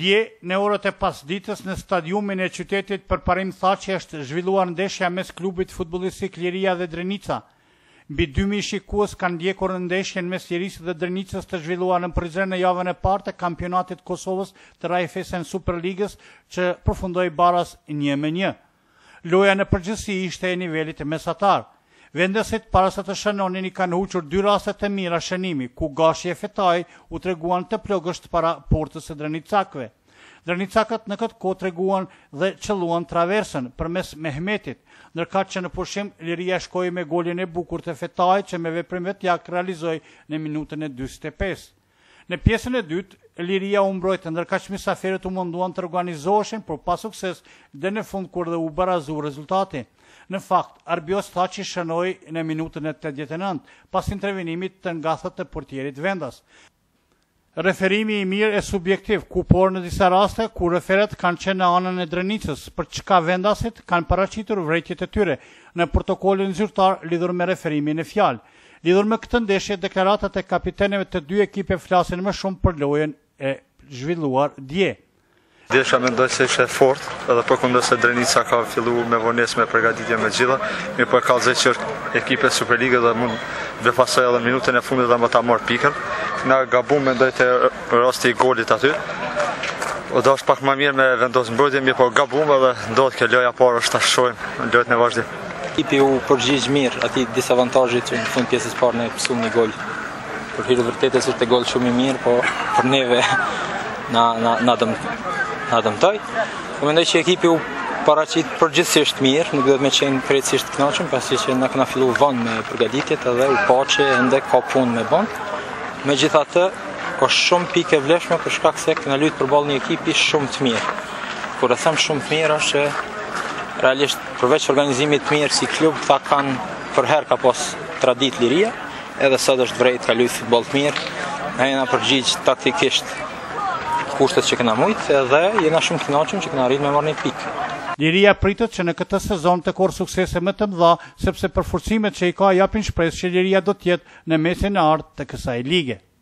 Dje, në orët e pasdites në stadiumin e qytetit Përparim Thaçi është zhvilluar ndeshja mes klubit futbollistik Liria dhe Drenica. Mbi 2000 shikues kanë ndjekur ndeshjen mes Lirisë dhe Drenicës të zhvilluar në Prizren në javën e parë të kampionatit Kosovës të Raiffeisen Superligës që përfundoi baraz 1-1. Loja në përgjithësi ishte e nivelit mesatar. Vendesit para se të shënonin i kanë huqur 2 raste të mira shënimi, ku Gashi e Fetaj u treguan të plogësht para portës së Drenicakëve. Drenicakët në këtë kohë treguan dhe qelluan traversën përmes Mehmetit, ndërkaq që në pushim Liria shkoi me golin e bukur të Fetaj që me veprim vetjak realizoi në minutën e 45. Në pjesën e dytë, Liria u mbrojtë, ndërkaq mysafirët u munduan të organizoheshin, por pa sukses dhe në fund kur dhe u barazu rezultati. Në fakt, Arbios Thaçi shënoi në minutën e 89, pas intervenimit të ngathët të portierit vendas. Referimi i mirë e subjektiv, por në disa raste ku referet kanë qenë në anën e Drenicës, për çka vendasit kanë paraqitur vërejtjet e tyre në protokollin zyrtar lidhur me referimin e fjalë. Lidhur me këtë ndeshje, deklaratat e kapitenëve të 2 ekipe flasin më shumë për lojën e zhvilluar dje. Ndeshja mendoj se ishte fort, edhe përkundër se Drenica ka filluar me vonesë me përgatitje me gjitha, mirë po ka zgjuar që ekipe Superligë dhe mund dhe pasoj edhe minutën e fundit dhe më ta marr pikën. Na gabum mendoj te rasti i golit aty. O do është pak më mirë me vendos mbrojtje, mirë po gabum edhe ndodhet që loja parë është ta shohim lojën e vazhdim. Ekipi u përgjigj mirë atij disavantazhit që në fund pjesës parë ne pësuam një gol. Për hir të vërtetës ishte gol shumë i mirë, po për neve na dëmtoi. Po mendoj që ekipi u paraqit përgjithsisht mirë, nuk duhet me qenë krejtësisht të kënaqur, pasi që na kena filluar vonë me përgatitjet edhe u pa që ende ka punë me bën. Megjithatë, ka shumë pikë vlefshme për shkak se kena luajtur përballë një ekipi shumë të mirë. Kur e them shumë të mirë është që realisht përveç organizimit të mirë si klub, ta kanë për herë ka pas tradit Liria, edhe sot është vërejt ka luajtur futboll të mirë. Ne jena përgjigj taktikisht kushtet që kena mujt edhe jena shumë të kënaqur që kena arritur me marrë një pikë. Liria pritet që në këtë sezon të korë suksese më të mëdha, sepse përforcimet që i ka japin shpresë që Liria do të jetë në mesin e ardhur të kësaj lige.